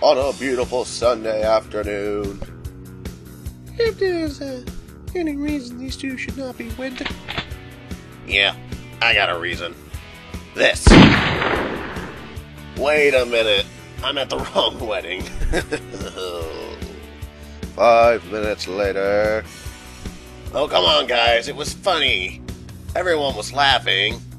on a beautiful Sunday afternoon. If there's any reason these two should not be wedded. Yeah, I got a reason. This. Wait a minute. I'm at the wrong wedding. 5 minutes later. Oh, come on, guys. It was funny. Everyone was laughing.